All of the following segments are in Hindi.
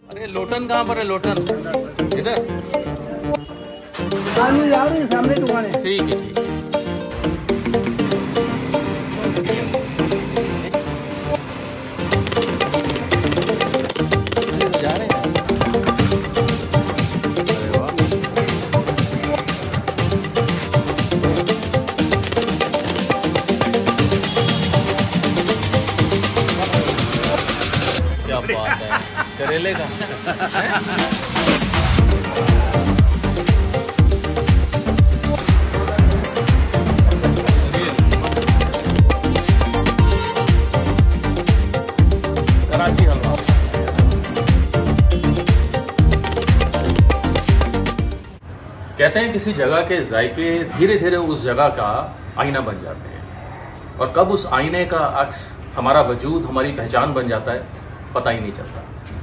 अरे लोटन कहाँ पर है? लोटन इधर। सामने दुकान है। ठीक है ठीक है। जा रहे हैं। अरे वाह। क्या बात है, करेले का। कराची हलवा। कहते हैं किसी जगह के जायके धीरे धीरे उस जगह का आईना बन जाते हैं, और कब उस आईने का अक्स हमारा वजूद, हमारी पहचान बन जाता है, पता ही नहीं चलता।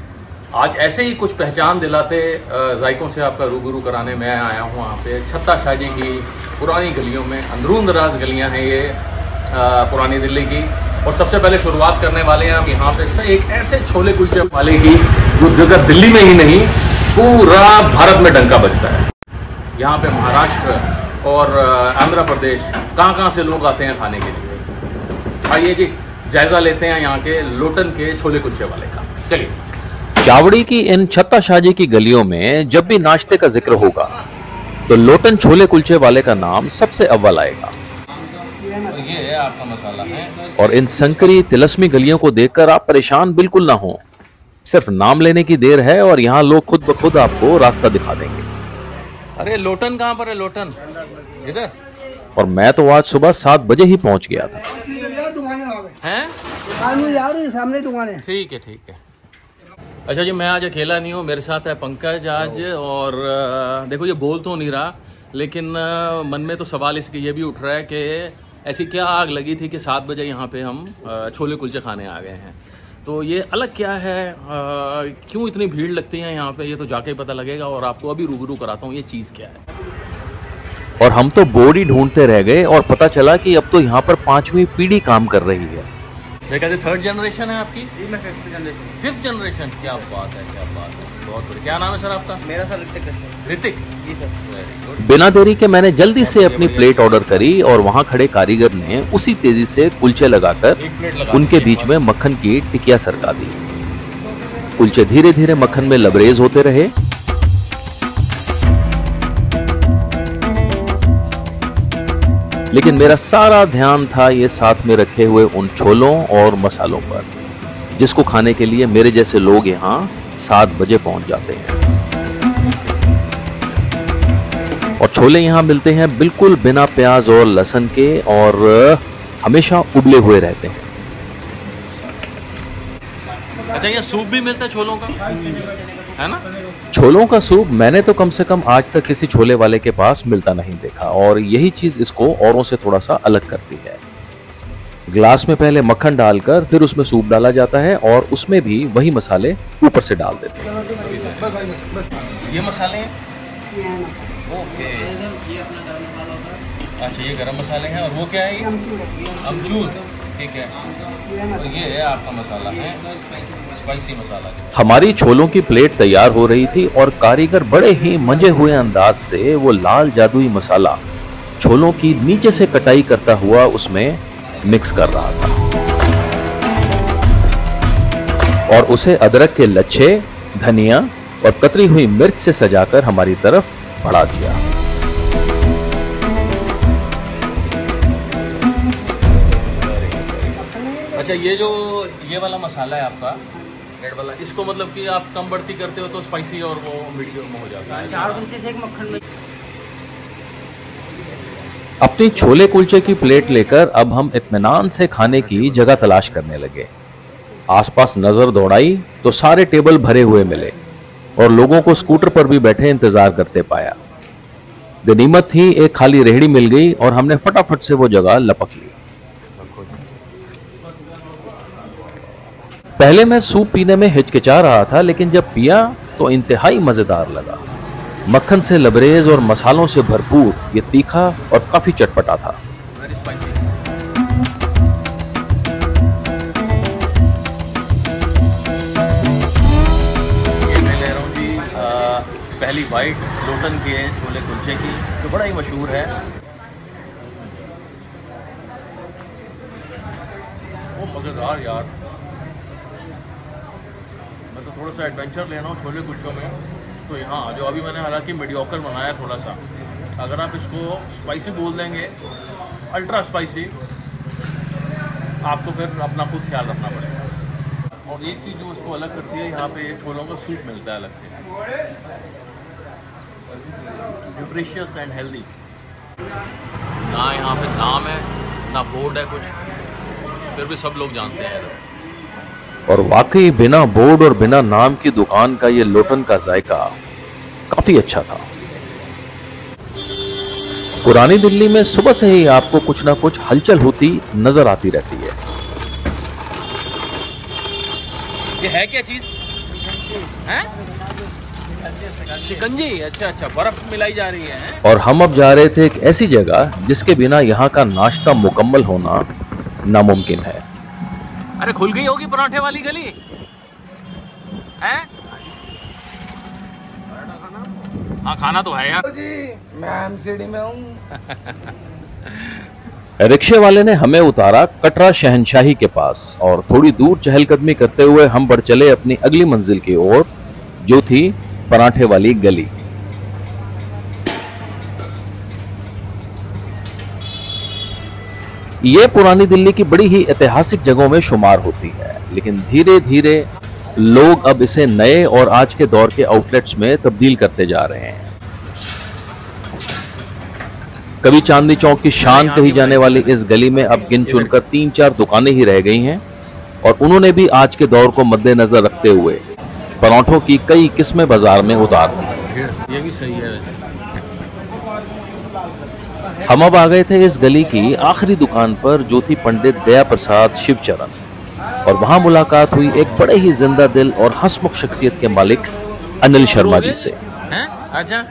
आज ऐसे ही कुछ पहचान दिलाते जायकों से आपका रूबरू कराने मैं आया हूँ यहाँ पे छत्ता शाहजी की पुरानी गलियों में। अंदरून दराज गलियाँ हैं ये पुरानी दिल्ली की। और सबसे पहले शुरुआत करने वाले हैं हम यहाँ पे से एक ऐसे छोले कुलचे वाले की जो जगह दिल्ली में ही नहीं पूरा भारत में डंका बजता है। यहाँ पे महाराष्ट्र और आंध्र प्रदेश कहाँ से लोग आते हैं खाने के लिए। आइए जी जायजा लेते हैं यहाँ के लोटन के छोले कुलचे वाले का। चलिए। चावड़ी की इन छत्ता शाहजी की गलियों में जब भी नाश्ते का जिक्र होगा तो लोटन छोले कुलचे वाले का नाम सबसे अव्वल आएगा। और ये है आपका मसाला है। और इन संकरी तिलस्मी गलियों को देखकर आप परेशान बिल्कुल ना हो, सिर्फ नाम लेने की देर है और यहाँ लोग खुद ब खुद आपको रास्ता दिखा देंगे। अरे लोटन कहाँ पर है? लोटन इधर। और मैं तो आज सुबह 7 बजे ही पहुंच गया था। हैं? सामने दुकान है। ठीक है ठीक है। अच्छा जी, मैं आज अकेला नहीं हूँ, मेरे साथ है पंकज आज। और देखो ये बोल तो नहीं रहा, लेकिन मन में तो सवाल इसके ये भी उठ रहा है कि ऐसी क्या आग लगी थी कि 7 बजे यहाँ पे हम छोले कुलचे खाने आ गए हैं। तो ये अलग क्या है, क्यों इतनी भीड़ लगती है यहाँ पे, ये तो जाके ही पता लगेगा। और आपको अभी रूबरू कराता हूँ ये चीज़ क्या है। और हम तो बोर्ड ही ढूंढते रह गए और पता चला कि अब तो यहाँ पर 5वीं पीढ़ी काम कर रही है। मेरे ख्याल से 3rd जनरेशन है आपकी? मैं 5th जनरेशन। 5th generation. क्या बात है, क्या बात है, बहुत बढ़िया। क्या नाम है सर आपका? मेरा सर ऋतिक है। Hrithik ji sir. Very good. बिना देरी के मैंने जल्दी से अपनी प्लेट ऑर्डर करी और वहाँ खड़े कारीगर ने उसी तेजी से कुलचे लगाकर एक प्लेट लगा उनके बीच में मक्खन की टिकिया सरका दी। कुलचे धीरे धीरे मक्खन में लबरेज होते रहे। लेकिन मेरा सारा ध्यान था ये साथ में रखे हुए उन छोलों और मसालों पर, जिसको खाने के लिए मेरे जैसे लोग यहाँ 7 बजे पहुंच जाते हैं। और छोले यहाँ मिलते हैं बिल्कुल बिना प्याज और लहसुन के और हमेशा उबले हुए रहते हैं। अच्छा, ये सूप भी मिलता है छोलों का, है ना? छोलों का सूप मैंने तो कम से कम आज तक किसी छोले वाले के पास मिलता नहीं देखा, और यही चीज इसको औरों से थोड़ा सा अलग करती है। ग्लास में पहले मक्खन डालकर फिर उसमें सूप डाला जाता है और उसमें भी वही मसाले ऊपर से डाल देते हैं। ये मसाले हैं? ओके। अच्छा, ये गरम मसाले हैं। और वो क्या है? ये अमचूर। ठीक है। और ये है आपका मसाला है, स्पाइसी मसाला। हमारी छोलों की प्लेट तैयार हो रही थी और कारीगर बड़े ही मंजे हुए अंदाज से वो लाल जादुई मसाला छोलों की नीचे से कटाई करता हुआ उसमें मिक्स कर रहा था और उसे अदरक के लच्छे, धनिया और कतरी हुई मिर्च से सजाकर हमारी तरफ बढ़ा दिया। अच्छा, ये वाला मसाला है आपका रेड वाला, इसको मतलब कि आप कम बढ़ती करते हो तो स्पाइसी और वो मीडियम हो जाता है। 4 कुलचे से एक मक्खन में। अपनी छोले कुलचे की प्लेट लेकर अब हम इत्मीनान से खाने की जगह तलाश करने लगे। आसपास नजर दौड़ाई तो सारे टेबल भरे हुए मिले और लोगों को स्कूटर पर भी बैठे इंतजार करते पाया। गनीमत थी एक खाली रेहड़ी मिल गई और हमने फटाफट से वो जगह लपक ली। पहले मैं सूप पीने में हिचकिचा रहा था, लेकिन जब पिया तो इंतहाई मजेदार लगा। मक्खन से लबरेज और मसालों से भरपूर ये तीखा और काफी चटपटा था। ये पहली बाइट लोटन के छोले कुलचे की तो बड़ा ही मशहूर है। वो मज़ेदार यार। मैं तो थोड़ा सा एडवेंचर ले रहा हूँ छोले कुलचों में, तो यहाँ जो अभी मैंने हालांकि मीडियोकर बनाया थोड़ा सा, अगर आप इसको स्पाइसी बोल देंगे, अल्ट्रा स्पाइसी, आपको फिर अपना खुद ख्याल रखना पड़ेगा। और एक चीज़ जो उसको अलग करती है, यहाँ पे छोलों का सूप मिलता है अलग से, न्यूट्रिशियस एंड हेल्दी। ना यहाँ पे नाम है ना बोर्ड है कुछ, फिर भी सब लोग जानते हैं। और वाकई बिना बोर्ड और बिना नाम की दुकान का ये लोटन का जायका काफी अच्छा था। पुरानी दिल्ली में सुबह से ही आपको कुछ ना कुछ हलचल होती नजर आती रहती है। ये है क्या चीज है? शिकंजी। अच्छा अच्छा, बर्फ मिलाई जा रही है। और हम अब जा रहे थे एक ऐसी जगह जिसके बिना यहाँ का नाश्ता मुकम्मल होना नामुमकिन है। अरे खुल गई होगी पराठे वाली गली है? हाँ खाना तो है यार जी, मैं एमसीडी में हूँ। रिक्शे वाले ने हमें उतारा कटरा शहनशाही के पास और थोड़ी दूर चहलकदमी करते हुए हम बढ़ चले अपनी अगली मंजिल की ओर, जो थी पराठे वाली गली। ये पुरानी दिल्ली की बड़ी ही ऐतिहासिक जगहों में शुमार होती है, लेकिन धीरे धीरे लोग अब इसे नए और आज के दौर के आउटलेट्स में तब्दील करते जा रहे हैं। कभी चांदनी चौक की शान कही जाने वाली इस गली में अब गिन चुनकर 3-4 दुकानें ही रह गई हैं और उन्होंने भी आज के दौर को मद्देनजर रखते हुए पराठों की कई किस्में बाजार में उतार दी। ये भी सही है। हम अब आ गए थे इस गली की आखिरी दुकान पर, जो थी पंडित दया प्रसाद शिवचरण, और वहां मुलाकात हुई एक बड़े ही जिंदा दिल और हंसमुख शख्सियत के मालिक अनिल शर्मा जी से। हैं? अच्छा,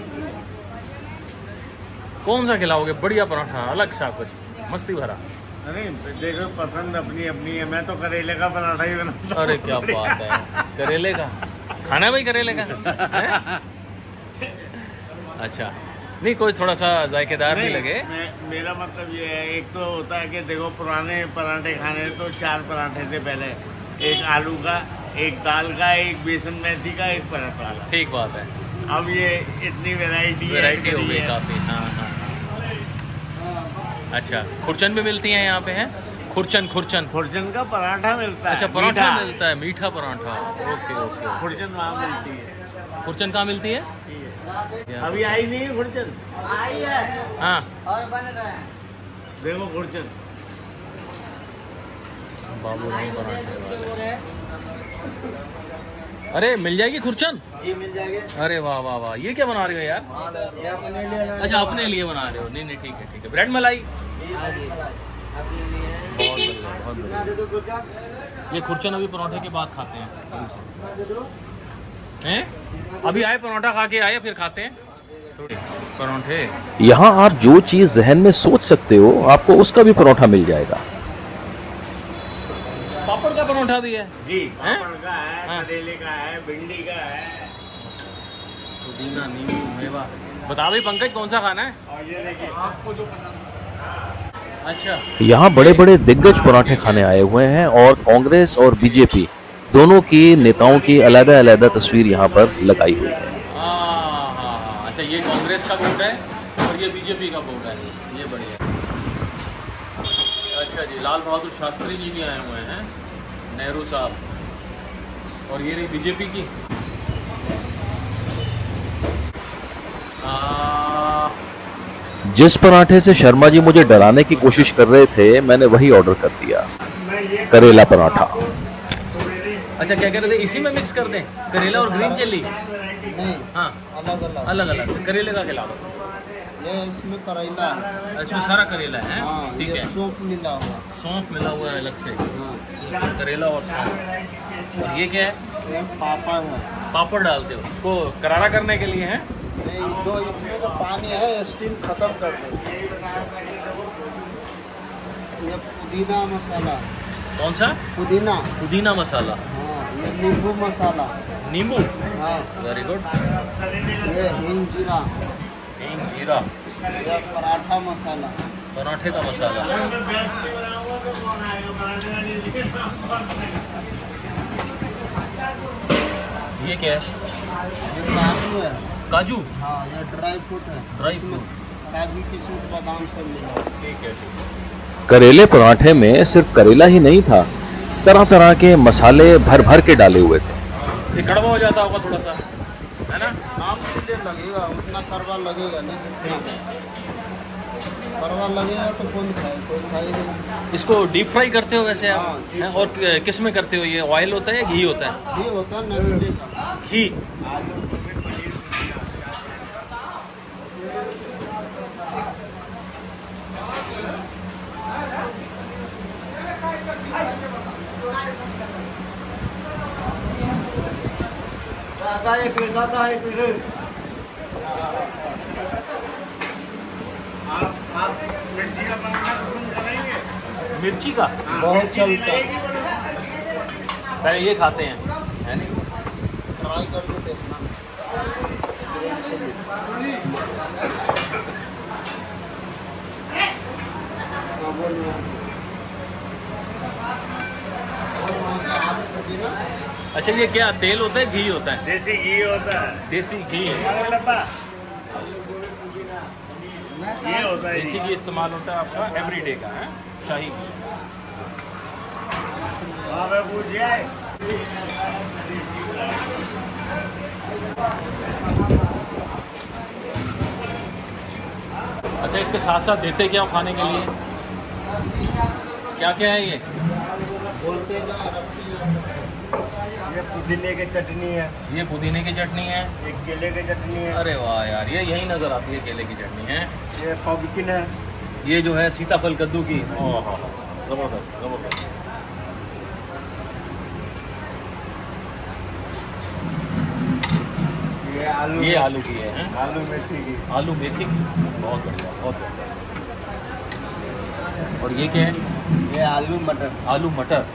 कौन सा खिलाओगे? बढ़िया पराठा, अलग सा कुछ मस्ती भरा। अरे देखो पसंद अपनी अपनी है, मैं तो करेले का पराठा ही बनाता हूं। अरे क्या बात है, करेले का खाना भाई, करेले का है? अच्छा, नहीं कोई थोड़ा सा जायकेदार भी लगे। मेरा मतलब ये है, एक तो होता है कि देखो पुराने पराठे खाने तो 4 पराठे थे पहले, एक आलू का, एक दाल का, एक बेसन मेथी का, एक पराठा वाला। ठीक बात है। अब ये इतनी वैरायटी हो गई काफी। हाँ हाँ। अच्छा, खुरचन भी मिलती हैं यहाँ पे? है खुरचन? खुरचन का पराठा मिलता है। अच्छा, पराठा मिलता है, मीठा पराठा। Okay okay. खुरचन वहाँ मिलती है। खुरचन कहाँ मिलती है? अभी आई नहीं है खुरचन। आई है हाँ, और बन रहा है। देखो खुरचन। बाबू राम पराठे वाले। अरे मिल जाएगी खुरचन? जी मिल जाएगी। अरे वाह वाह वाह, ये क्या बना रहे हो यार? ये अपने लिए ना। अच्छा, अपने लिए बना रहे हो? नहीं नहीं, ठीक है ठीक है। ब्रेड मलाई? हाँ जी, अपने लिए है। बहुत बढ़िया, बहुत बढ़िया। दे दो गुरजान। ये खुरचन अभी पराठे के बाद खाते हैं। हैं? अभी आए पराठा खा के आए, फिर खाते हैं पराठे। यहाँ आप जो चीज जहन में सोच सकते हो आपको उसका भी पराठा मिल जाएगा। पापड़ का पराठा भी है जी, हैं? पापड़ का है, हाँ। करेले का है, भिंडी का है, पुदीना, नींबू, मेवा। बता भाई पंकज, कौन सा खाना है? और ये देखिए आपको जो अच्छा, यहाँ बड़े बड़े दिग्गज पराठे खाने आए हुए हैं और कांग्रेस और बीजेपी दोनों की नेताओं की अलग-अलग तस्वीर यहाँ पर लगाई हुई है। हाँ। अच्छा, ये कांग्रेस का वोट है और ये बीजेपी का वोट है। ये बढ़िया। अच्छा जी, लाल बहादुर शास्त्री जी भी आए हुए हैं, नेहरू साहब, और ये रही बीजेपी की। जिस पराठे से शर्मा जी मुझे डराने की कोशिश कर रहे थे, मैंने वही ऑर्डर कर दिया, करेला पराठा। अच्छा, क्या कह रहे थे? इसी में मिक्स कर दें करेला और ग्रीन चिल्ली? नहीं, हाँ, अलग अलग। अलग अलग। करेले का खिला दो। ये इसमें करेला है। इसमें सारा करेला है? हाँ, ठीक ये है। सूप मिला हुआ। सौंफ मिला हुआ है अलग से। हाँ, करेला और सौंफ। और ये क्या है? ये पापड़ है। पापड़ डालते हो उसको करारा करने के लिए? है नहीं, जो इसमें जो पानी है स्टीम खत्म कर दो। ये पुदीना मसाला। कौन सा? पुदीना। पुदीना मसाला। हाँ, ये नींबू मसाला। नींबू, हाँ वेरी गुड। ये हिंग जीरा, हींग जीरा, ये पराठा मसाला, पराठे का मसाला। ये क्या है? ये काजू है। काजू, हाँ ये ड्राई फ्रूट है। ड्राई इसमें फ्रूट। काजू किशमिश बादाम सब मिला। ठीक है, ठीक है। करेले पराठे में सिर्फ करेला ही नहीं था, तरह तरह के मसाले भर भर के डाले हुए थे। ये कड़वा हो जाता होगा थोड़ा सा, है ना? नाम से देर लगेगा, उतना करवा लगेगा नहीं, जितना करवा लगेगा तो कौन खाए, कोई खाएगा नहीं। इसको डीप फ्राई करते हो वैसे आप? हाँ, deep हैं? और किस में करते हो ये? ऑयल होता है या घी होता है? घी होता है नेस्ले का। घी। आप मिर्ची का पराठा पसंद करेंगे? मिर्ची का बहुत चलता है, पहले ये खाते हैं, है नहीं? ट्राई करके देखना। हाँ, बोलिए। अच्छा, ये क्या तेल होता है, घी होता है? देसी घी होता है। देसी घी। हमारा डब्बा ये होता है। देसी घी इस्तेमाल होता है आपका एवरीडे का, है शाही घी। वहाँ पे पूछिए आए। अच्छा, इसके साथ साथ देते क्या खाने के लिए? क्या क्या है ये? बोलते जा, रखते जा। ये पुदीने की चटनी है, ये पुदीने की चटनी है। एक केले की चटनी है, अरे वाह यार, ये यही नज़र आती है, केले की चटनी है। ये पम्पकिन है, ये जो है सीताफल कद्दू की। ओह, ज़बरदस्त ज़बरदस्त। ये आलू की है, हैं? आलू मेथी की, आलू मेथी की। बहुत बढ़िया, बहुत बढ़िया। और ये क्या है? ये आलू मटर। आलू मटर।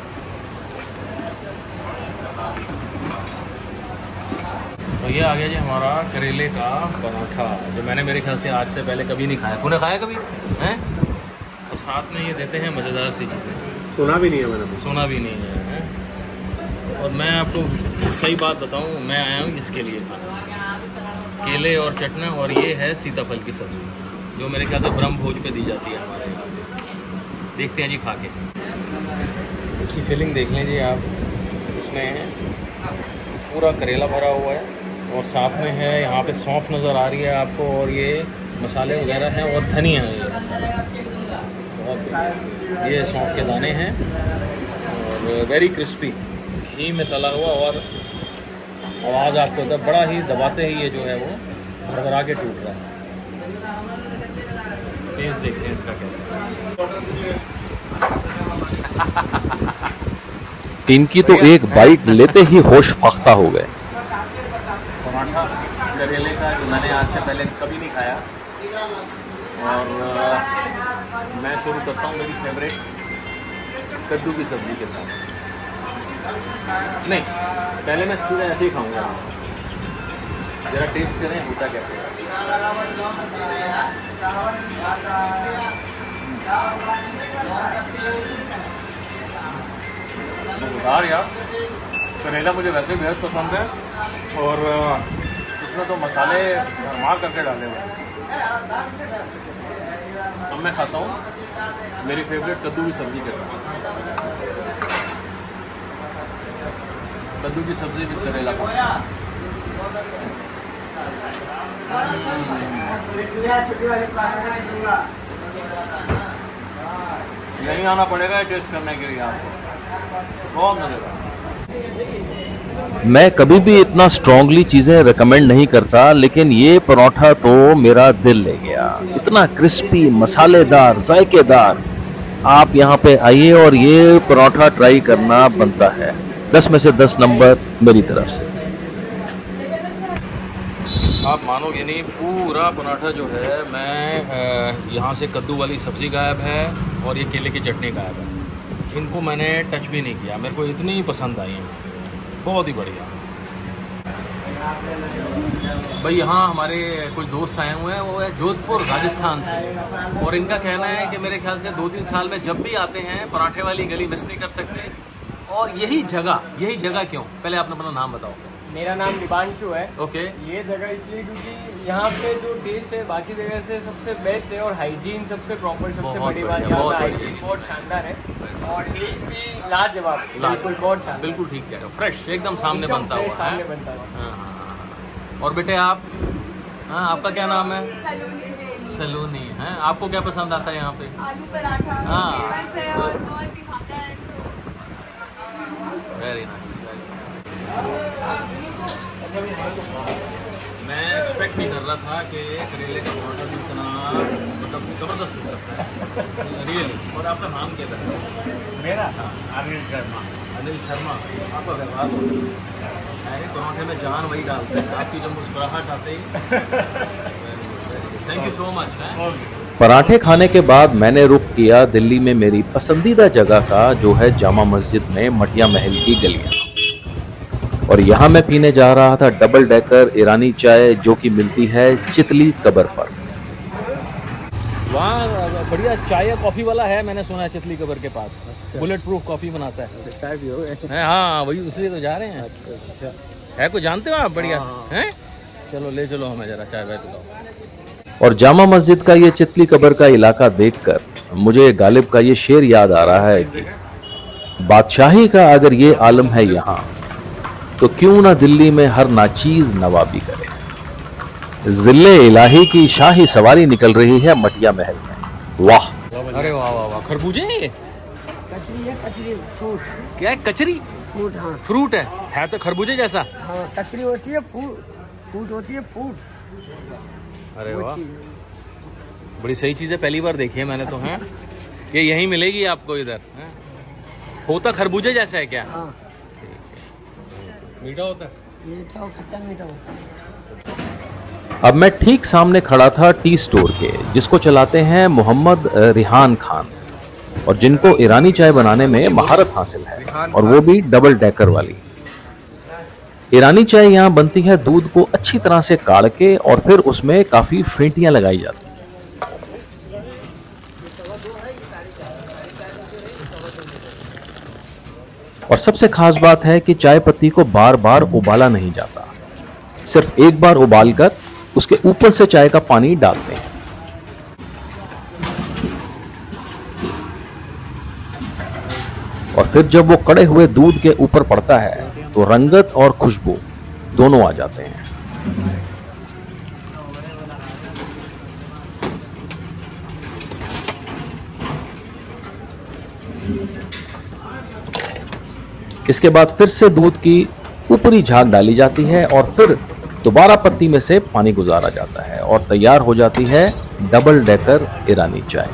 तो ये आ गया जी हमारा करेले का पराठा, जो मैंने मेरे ख्याल से आज से पहले कभी नहीं खाया। तूने खाया कभी? हैं? और साथ में ये देते हैं मज़ेदार सी चीज़ें। सुना भी नहीं है मैंने। सुना भी नहीं है, हैं? और मैं आपको सही बात बताऊं, मैं आया हूँ इसके लिए, केले और चटना, और ये है सीताफल की सब्ज़ी, जो मेरे ख्याल से ब्रह्म भोज पे दी जाती है हमारे यहाँ पे। देखते हैं जी खा के। इसकी फीलिंग देख लें जी आप। इसमें पूरा करेला भरा हुआ है, और साथ में है यहाँ पे सौंफ नज़र आ रही है आपको, और ये मसाले वगैरह हैं, और धनिया है ये मसाला। बहुत बढ़िया। ये सौंफ के दाने हैं, और वेरी क्रिस्पी, घी में तला हुआ, और आवाज़ आपको होता है, बड़ा ही दबाते ही ये जो है वो भरभरा के टूट रहा है। टेस्ट देखते हैं इसका कैसा। इनकी तो एक बाइट लेते ही होश फाख्ता हो गए। पराठा करेले का, जो मैंने आज से पहले कभी नहीं खाया, और मैं शुरू करता हूँ मेरी फेवरेट कद्दू की सब्ज़ी के साथ। नहीं, पहले मैं सीधा ऐसे ही खाऊंगा। ज़रा टेस्ट करें होता कैसे है। मज़ेदार यार। करेला मुझे वैसे बेहद पसंद है, और उसमें तो मसाले भरमार करके डाले हुए हैं। अब मैं खाता हूँ मेरी फेवरेट कद्दू की सब्ज़ी के साथ। कद्दू की सब्ज़ी विद करेला का। यहीं आना पड़ेगा टेस्ट करने के लिए आपको, बहुत मज़ेदार। मैं कभी भी इतना स्ट्रांगली चीज़ें रेकमेंड नहीं करता, लेकिन ये परोठा तो मेरा दिल ले गया। इतना क्रिस्पी, मसालेदार, जायकेदार। आप यहाँ पे आइए और ये परोठा ट्राई करना बनता है। 10 में से 10 नंबर मेरी तरफ से। आप मानोगे नहीं, पूरा पराठा जो है, मैं यहाँ से कद्दू वाली सब्ज़ी गायब है, और ये केले की चटनी गायब है। इनको मैंने टच भी नहीं किया, मेरे को इतनी ही पसंद आई है, बहुत ही बढ़िया। भाई यहाँ हमारे कुछ दोस्त आए हुए हैं, वो है जोधपुर राजस्थान से, और इनका कहना है कि मेरे ख्याल से 2-3 साल में जब भी आते हैं पराठे वाली गली मिस नहीं कर सकते। और यही जगह क्यों? पहले आपने अपना नाम बताओ। मेरा नाम दिवांशु है। ओके। ये जगह इसलिए क्योंकि यहाँ पे जो टेस्ट है बाकी जगह से सबसे बेस्ट है, और हाइजीन सबसे प्रॉपर, सबसे बड़ी बात यहाँ पे हाइजीन बहुत शानदार है, और टेस्ट भी लाजवाब, बिल्कुल बहुत शानदार, बिल्कुल ठीक कह रहे हो, फ्रेश एकदम सामने बनता हुआ सामने है। बनता हुआ। हाँ। और बेटे आप, हाँ आपका क्या नाम है? सलोनी है। आपको क्या पसंद आता है यहाँ पे? आलू पराठा फेमस है और बहुत ही खाता है। Very nice. मैं एक्सपेक्ट नहीं कर रहा था कि करेले का पराठा भी इतना मतलब ज़बरदस्त हो सकता है रियली। और आपका नाम क्या था? मेरा अनिल शर्मा। अनिल शर्मा। आपका व्यवहार पराठे में जान वही डालते हैं, आपकी जो मुस्कुराहट आते ही। Thank you so much. पराठे खाने के बाद मैंने रुख किया दिल्ली में मेरी पसंदीदा जगह का, जो है जामा मस्जिद में मटिया महल की गलियां। और यहाँ मैं पीने जा रहा था डबल डेकर ईरानी चाय, जो कि मिलती है चितली कबर पर। वहाँ बढ़िया चाय कॉफ़ी वाला है, मैंने सुना है चितली कबर के पास। अच्छा। बुलेट प्रूफ कॉफ़ी बनाता है। चाय भी हो गए? हाँ वही, उसलिए तो जा रहे हैं। अच्छा। है कुछ जानते हो आप? बढ़िया है। चलो ले चलो हमें जरा चाय वाय पिलाओ। और जामा मस्जिद का ये चितली कबर का इलाका देखकर मुझे गालिब का ये शेर याद आ रहा है कि बादशाही का अगर ये आलम है यहाँ, तो क्यों ना दिल्ली में हर नाचीज नवाबी करे। जिले इलाही की शाही सवारी निकल रही है मटिया महल में। वाह, अरे वाह वाह वाह। खरबूजे हैं ये? कचरी है, कचरी फ्रूट। क्या है? कचरी फ्रूट? हाँ फ्रूट है तो खरबूजे जैसा। हाँ, कचरी होती है, फ्रूट होती है, फ्रूट। अरे वाह, बड़ी सही चीज़ है, पहली बार देखी है मैंने तो। है ये यहीं मिलेगी आपको इधर? होता खरबूजे जैसा है क्या? हाँ। मीठा होता है? मीठा और खट्टा मीठा होता है। अब मैं ठीक सामने खड़ा था टी स्टोर के, जिसको चलाते हैं मोहम्मद रिहान खान, और जिनको ईरानी चाय बनाने में महारत हासिल है, और वो भी डबल डेकर वाली। ईरानी चाय यहाँ बनती है दूध को अच्छी तरह से काढ़ के, और फिर उसमें काफी फेंटियां लगाई जाती हैं। और सबसे खास बात है कि चाय पत्ती को बार बार उबाला नहीं जाता, सिर्फ एक बार उबालकर उसके ऊपर से चाय का पानी डालते हैं। और फिर जब वो कड़े हुए दूध के ऊपर पड़ता है तो रंगत और खुशबू दोनों आ जाते हैं। इसके बाद फिर से दूध की ऊपरी झाग डाली जाती है, और फिर दोबारा पत्ती में से पानी गुजारा जाता है, और तैयार हो जाती है डबल डेकर ईरानी चाय।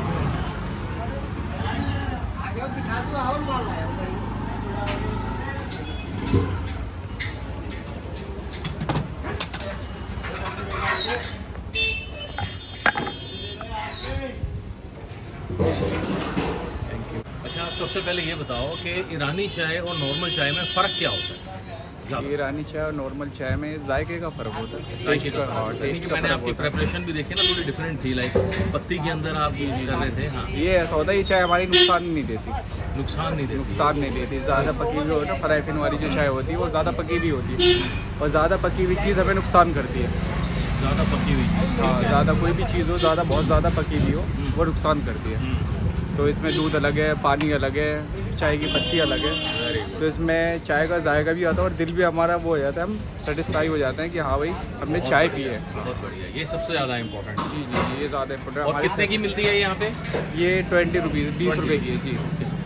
अच्छा, सबसे पहले ये बताओ कि ईरानी चाय और नॉर्मल चाय में फ़र्क क्या होता है? ईरानी चाय और नॉर्मल चाय में जायके का फ़र्क होता है। जायके का टेस्ट का मैंने आपकी प्रिपरेशन भी देखी ना, थोड़ी डिफरेंट थी। लाइक पत्ती के अंदर आप यूज कर रहे थे। हाँ, ये ऐसा होता है, ये चाय हमारी नुकसान नहीं देती। नुकसान नहीं देती। ज़्यादा पकी हुई होती है, फ्राइफिन वाली जो चाय होती है वो ज़्यादा पकी हुई होती है, और ज़्यादा पकी हुई चीज़ हमें नुकसान करती है। ज़्यादा पकी हुई? हाँ, ज़्यादा कोई भी चीज़ हो, बहुत ज़्यादा पकी हुई हो, वो नुकसान करती है। तो इसमें दूध अलग है, पानी अलग है, चाय की पत्ती अलग है, तो इसमें चाय का जायका भी आता है, और दिल भी हमारा वो हो जाता है, हम सेटिस्फाई हो जाते हैं कि हाँ भाई हमने चाय पी है। बहुत बढ़िया, ये सबसे ज़्यादा इम्पोर्टेंट। जी जी, ये ज़्यादा इम्पोर्टेंट। और कितने की मिलती है यहाँ पे? ये 20 रुपीज़, 20 रुपये की है जी।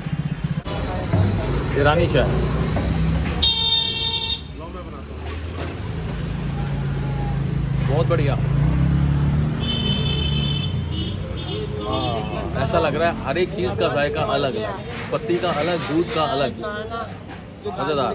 ईरानी चाय बहुत बढ़िया। ऐसा लग रहा है हर एक चीज़ का जायका अलग अलग, पत्ती का अलग, दूध का अलग, मज़ेदार।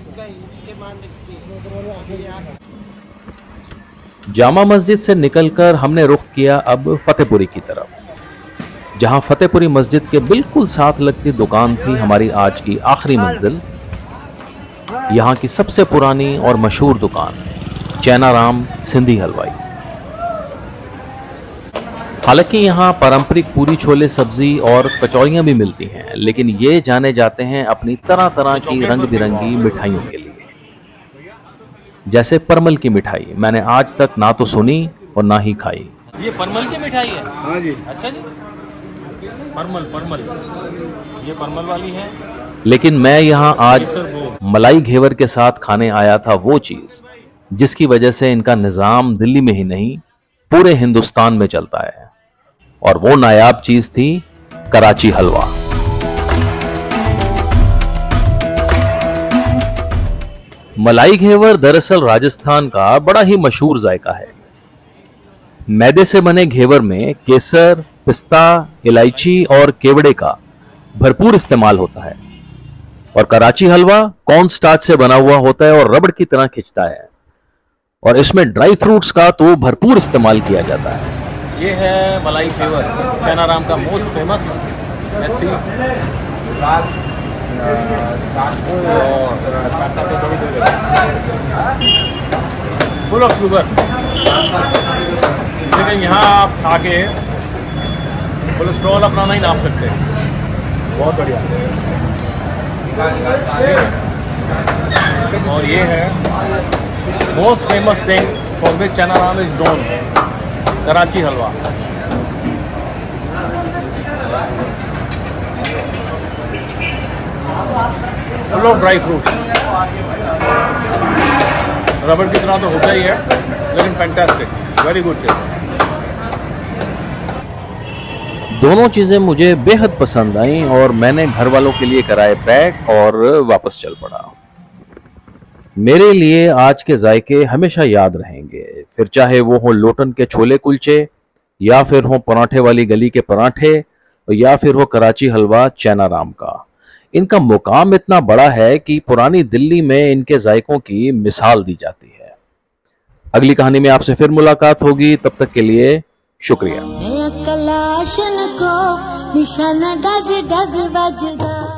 जामा मस्जिद से निकलकर हमने रुख किया अब फतेहपुरी की तरफ, जहां फतेहपुरी मस्जिद के बिल्कुल साथ लगती दुकान थी हमारी आज की आखिरी मंजिल, यहां की सबसे पुरानी और मशहूर दुकान। चैनाराम सिंधी हलवाई। हालांकि यहाँ पारंपरिक पूरी छोले सब्जी और कचौरियां भी मिलती हैं, लेकिन ये जाने जाते हैं अपनी तरह तरह की रंग बिरंगी मिठाइयों के लिए। जैसे परमल की मिठाई मैंने आज तक ना तो सुनी और ना ही खाई। ये परमल की मिठाई है? हाँ जी। अच्छा जी, परमल ये परमल वाली है। लेकिन मैं यहाँ आज मलाई घेवर के साथ खाने आया था वो चीज जिसकी वजह से इनका निजाम दिल्ली में ही नहीं पूरे हिंदुस्तान में चलता है, और वो नायाब चीज थी कराची हलवा। मलाई घेवर दरअसल राजस्थान का बड़ा ही मशहूर जायका है। मैदे से बने घेवर में केसर, पिस्ता, इलायची और केवड़े का भरपूर इस्तेमाल होता है, और कराची हलवा कॉर्न स्टार्च से बना हुआ होता है और रबड़ की तरह खिंचता है, और इसमें ड्राई फ्रूट्स का तो भरपूर इस्तेमाल किया जाता है। ये है मलाई घेवर, चैनाराम का most famous. Let's see. Full of sugar, लेकिन यहाँ आप आके कोलेस्ट्रॉल अपना नहीं नाप सकते। बहुत बढ़िया। और ये है most famous thing for which Chainaram is known, Karachi halwa. Full of dry fruit, रबड़ की तरह तो होता ही है, लेकिन फैंटास्टिक, वेरी गुड टेस्ट। दोनों चीजें मुझे बेहद पसंद आईं और मैंने घर वालों के लिए कराए पैक और वापस चल पड़ा। मेरे लिए आज के जायके हमेशा याद रहेंगे, फिर चाहे वो हो लोटन के छोले कुलचे, या फिर हो पराठे वाली गली के पराठे, या फिर हो कराची हलवा चैनाराम का। इनका मुकाम इतना बड़ा है कि पुरानी दिल्ली में इनके जायकों की मिसाल दी जाती है। अगली कहानी में आपसे फिर मुलाकात होगी, तब तक के लिए शुक्रिया। कलाशन को निशाना डज डज बजदा।